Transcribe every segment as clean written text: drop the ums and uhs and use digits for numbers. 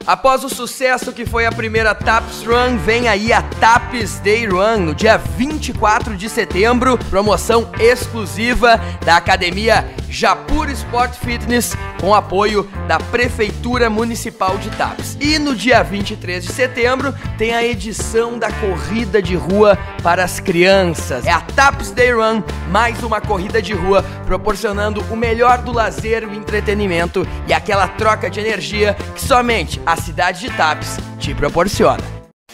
Após o sucesso que foi a primeira TAPS Run, vem aí a TAPS Day Run no dia 24 de setembro, promoção exclusiva da Academia Japur Sport Fitness com apoio da Prefeitura Municipal de TAPS. E no dia 23 de setembro tem a edição da Corrida de Rua para as crianças. É a TAPS Day Run, mais uma corrida de rua, proporcionando o melhor do lazer, o entretenimento e aquela troca de energia que somente a cidade de TAPS te proporciona.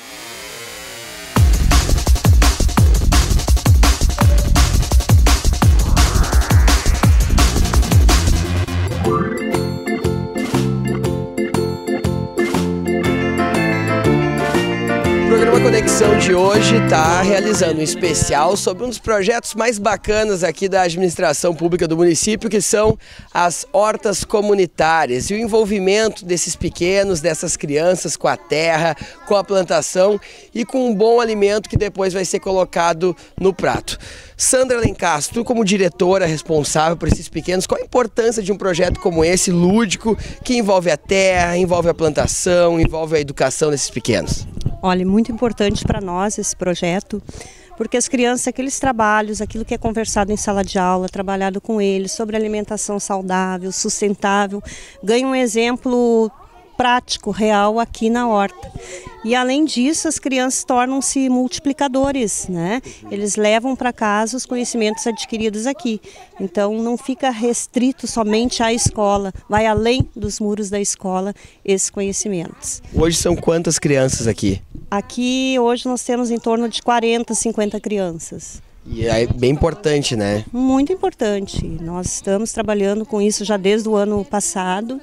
O programa Conexão de hoje está realizando um especial sobre um dos projetos mais bacanas aqui da administração pública do município, que são as hortas comunitárias e o envolvimento desses pequenos, dessas crianças com a terra, com a plantação e com um bom alimento que depois vai ser colocado no prato. Sandra Lencastre, tu como diretora responsável por esses pequenos, qual a importância de um projeto como esse, lúdico, que envolve a terra, envolve a plantação, envolve a educação desses pequenos? Olha, muito importante para nós esse projeto, porque as crianças, aqueles trabalhos, aquilo que é conversado em sala de aula, trabalhado com eles, sobre alimentação saudável, sustentável, ganham um exemplo prático, real aqui na horta. E além disso, as crianças tornam-se multiplicadores, né? Eles levam para casa os conhecimentos adquiridos aqui. Então não fica restrito somente à escola, vai além dos muros da escola esses conhecimentos. Hoje são quantas crianças aqui? Aqui hoje nós temos em torno de 40, 50 crianças. E é bem importante, né? Muito importante. Nós estamos trabalhando com isso já desde o ano passado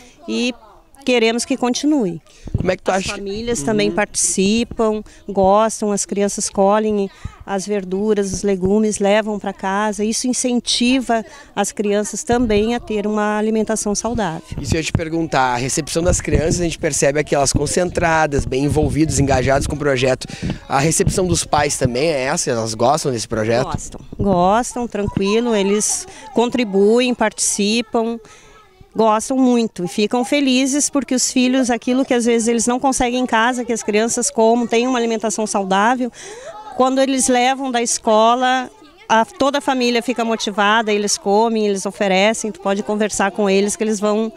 e queremos que continue. Como é que tu acha? As famílias também participam, gostam, as crianças colhem as verduras, os legumes, levam para casa. Isso incentiva as crianças também a ter uma alimentação saudável. E se eu te perguntar, a recepção das crianças, a gente percebe aquelas concentradas, bem envolvidas, engajadas com o projeto. A recepção dos pais também é essa? Elas gostam desse projeto? Gostam, tranquilo, eles contribuem, participam. Gostam muito e ficam felizes porque os filhos, aquilo que às vezes eles não conseguem em casa, que as crianças comem, têm uma alimentação saudável, quando eles levam da escola, toda a família fica motivada, eles comem, eles oferecem, tu pode conversar com eles que eles vão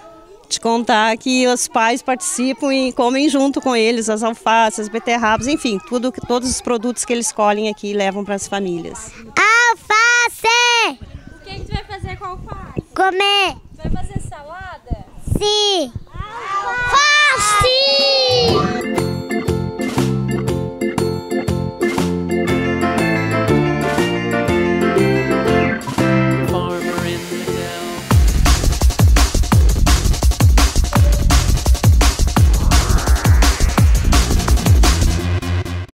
te contar que os pais participam e comem junto com eles, as alfaces, as beterrabas, enfim, todos os produtos que eles colhem aqui e levam para as famílias. Alface! O que tu vai fazer com a alface? Comer! Vai fazer salada? Sim!